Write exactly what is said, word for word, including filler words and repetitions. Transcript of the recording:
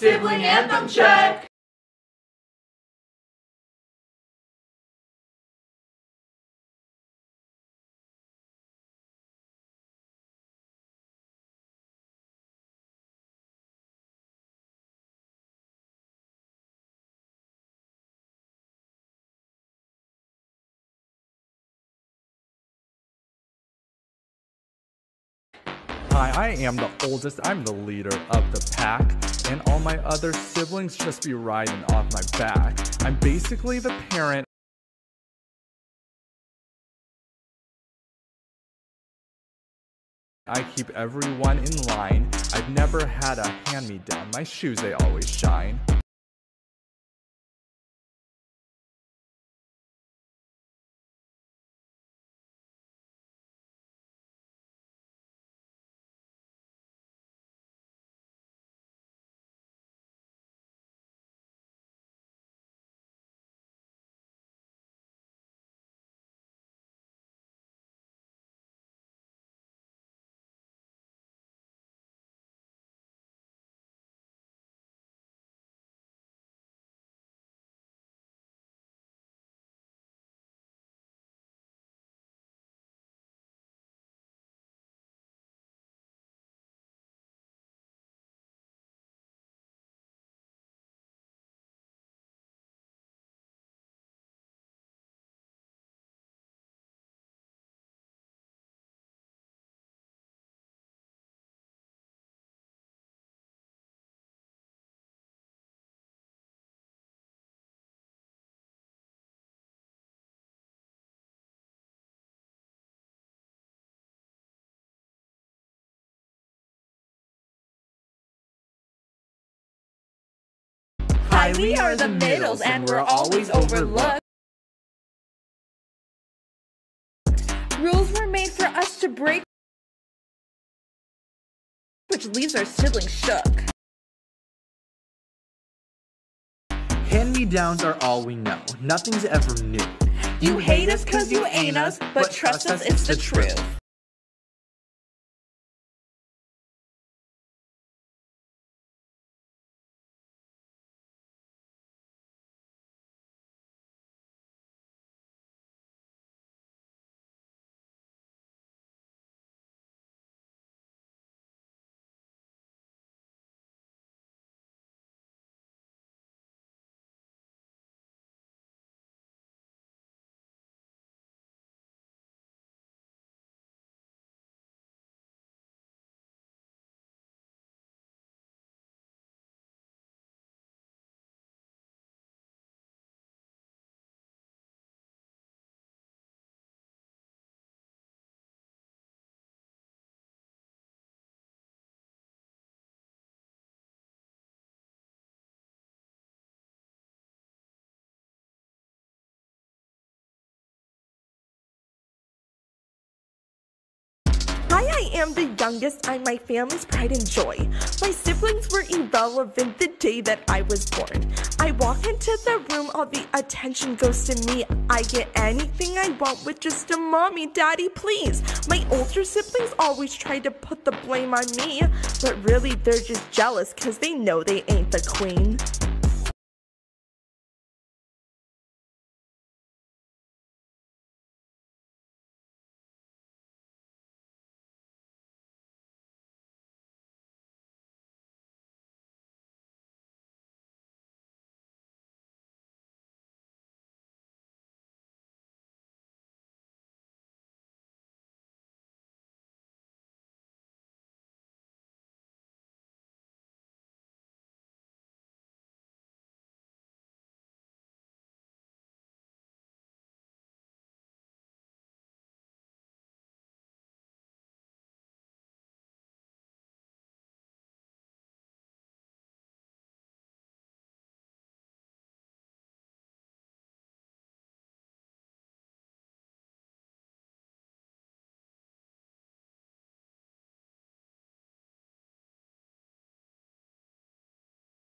Sibling Anthem check! Hi, I am the oldest, I'm the leader of the pack, and all my other siblings just be riding off my back. I'm basically the parent. I keep everyone in line. I've never had a hand-me-down, my shoes they always shine. Hi, we are the middles and we're always overlooked. Rules were made for us to break, which leaves our siblings shook. Hand-me-downs are all we know. Nothing's ever new. You hate us cause you ain't us, but trust us, it's the truth. Hi, I am the youngest, I'm my family's pride and joy. My siblings were irrelevant the day that I was born. I walk into the room, all the attention goes to me. I get anything I want with just a mommy, daddy, please. My older siblings always try to put the blame on me, but really they're just jealous cause they know they ain't the queen.